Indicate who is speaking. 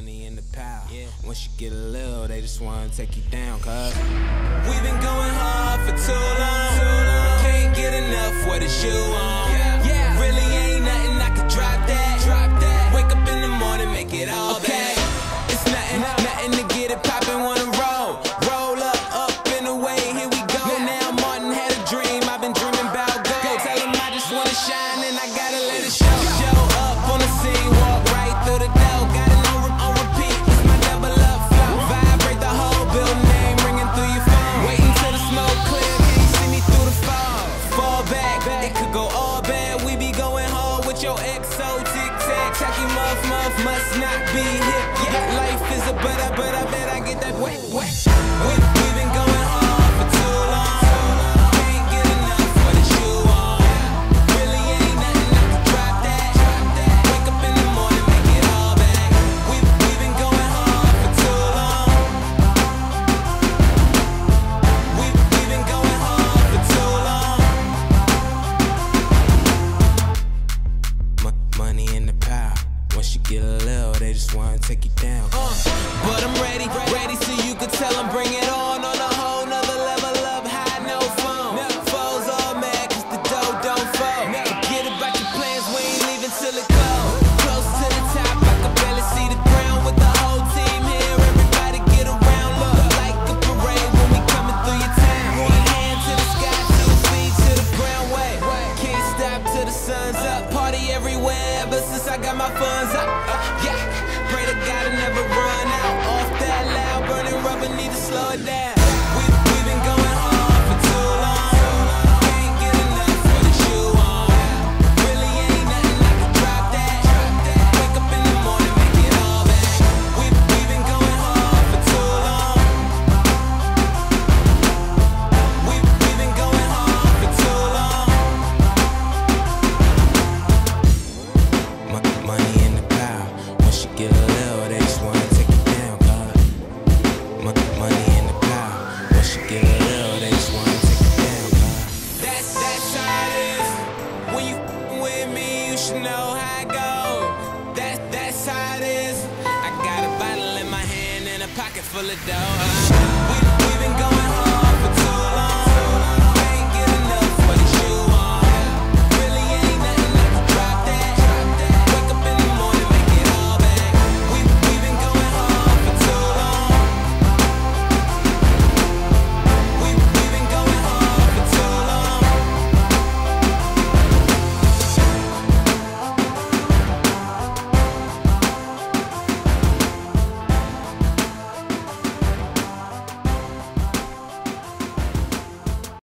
Speaker 1: money and the power. Yeah. Once you get a little, they just wanna take you down, cuz
Speaker 2: we've been going hard for too long. Can't get enough, what is you on? Yeah. Really ain't nothing, I could drop that. Wake up in the morning, make it all okay. It's nothing to get it poppin', wanna roll up and away, here we go. Now Martin had a dream, I've been dreaming about gold. Tell him I just wanna shine and I gotta let it show. Show up on the scene, walk right through the door. Got it on repeat, it's my double up flow. Vibrate the whole building, name ringing through your phone. Waiting till the smoke clear, can you see me through the fog? Fall back, it could go all bad. We be going hard with your XO tic-tac. Tacky muff, must not be hip. Yeah, life is a but I bet I get that wet. We've been going hard for too long. Can't get enough, what is you on? Really ain't nothing, I could drop that. Wake up in the morning, make it all back. We've been going hard for too long. We've been going hard for too long.
Speaker 1: Money and the power. Once you get a little, they just wanna take you down.
Speaker 2: But I'm ready so you could tell them bring it on a whole nother level up high, no phone. Foes all mad cause the dough don't fall. Forget about your plans, we ain't leaving till it cold. Close to the top, I can barely see the ground with the whole team here. Everybody get around, look like a parade when we coming through your town. One hand to the sky, 2 feet to the ground, wait. Can't stop till the sun's up. Party everywhere ever since I got my funds up. Yeah, pray to God I never run out. Off that loud, burning rubber, need to slow it down. We've been going hard for too long. Can't get enough, what is you on? Really ain't nothing, I could drop that. Wake up in the morning, make it all back. We've been going hard for too long. We've been going hard for too long.
Speaker 1: Money and the power. Once you get a little, they just wanna take you down, cuz money and the power. Once you get a little, they just wanna take you down, cuz
Speaker 2: That's how it is. When you with me, you should know how it goes. That's how it is. I got a bottle in my hand and a pocket full of dough.